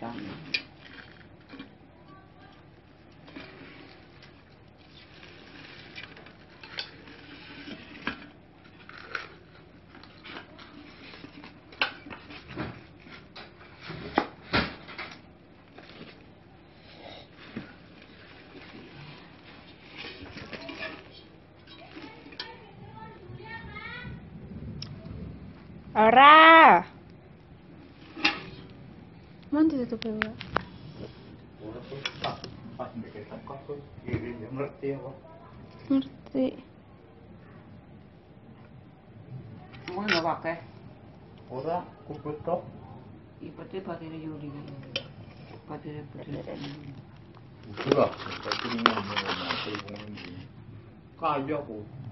ikan. Ora. Mon ditutup ya. Ora tuh pas mikir tekok tuh iri ya ngerti apa. Ngerti. Mau nggak pakai? Ora kubut tok. Ibaratnya baterainya Yudi. Baterai. Udah, tapi ini mau mati ini. Kaya kok.